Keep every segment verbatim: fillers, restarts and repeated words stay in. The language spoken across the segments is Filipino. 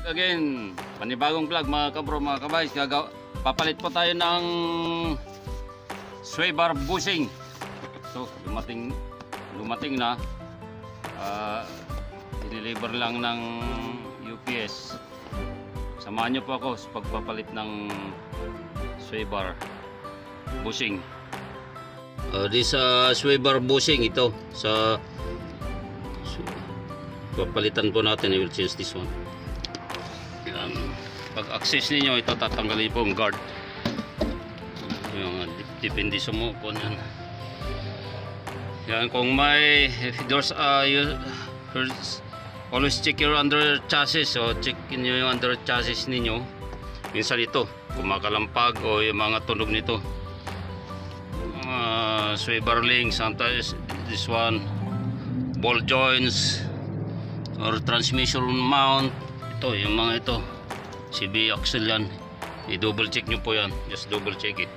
Again, panibagong vlog mga kabro, mga kabays. Papalit po tayo ng sway bar bushing. So lumating lumating na, uh, dineliver lang ng U P S. Samahan nyo po ako sa pagpapalit ng sway bar bushing. Uh, this uh, sway bar bushing, ito sa so, papalitan po natin. I will change this one. Yan. Pag access ninyo, ito tatanggalin po ang guard. Yung, depende sa mo po yan. Yan, kung may if there's uh, you, always check your under chassis. So check niyo yung under chassis ninyo. Minsan ito kumakalampag o yung mga tunog nito, uh, sway bar links, sometimes this one ball joints or transmission mount. Ito yung mga ito C B axle yan. I-double check nyo po yan, just double check it.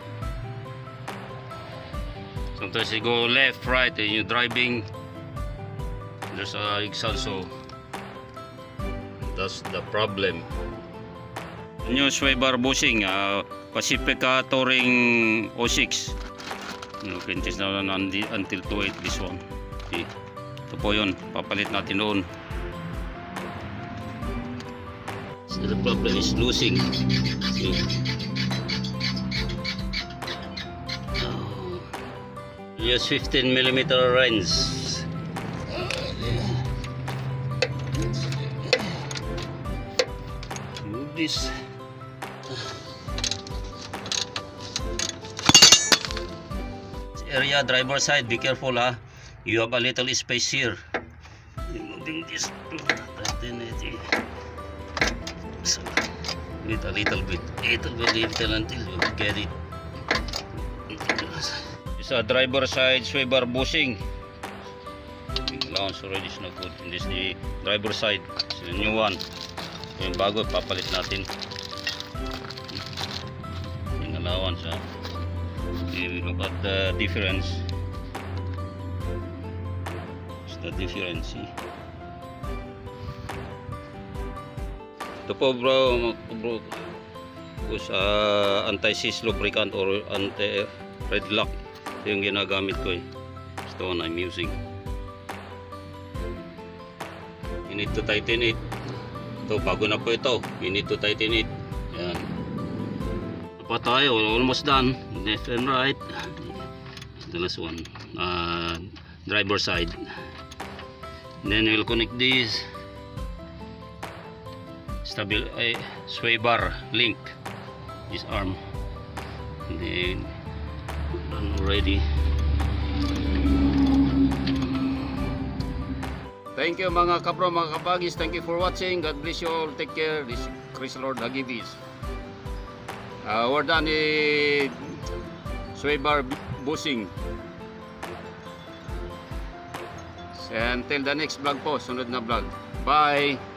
Sometimes you go left, right, and you're driving, there's a exhaust, so that's the problem. New sway bar bushing, uh, Pacifica touring oh six. You can test na until two eight this one. Okay. Ito po yun, papalit natin noon. So the problem is losing. See? Use fifteen millimeter range. Move this. This area, driver side, be careful ha. You have a little space here. Moving this. So, with a little bit, little bit, little until you get it. It's a driver side sway bar bushing. Allowance already is not good. And this is the driver side. It's the new one. Yung bago, papalit natin. Yung allowance ha. Okay, look at the difference. It's the difference. See? Ito po bro, bro sa uh, anti-seize lubricant or anti-red lock. Ito yung ginagamit ko eh. Ito one I'm using. You need to tighten it. Ito, bago na po ito. You need to tighten it. Yan. Ito pa tayo, almost done. Left and right. The last one. Uh, driver side. Then we'll connect this. Stabil ay sway bar link this arm, and then done already. Thank you mga kapro, mga kabagis. Thank you for watching. God bless you all. Take care. This is Krislord HAGIBIS. Uh, we're done the sway bar bushing. Until the next vlog po, sunod na vlog. Bye.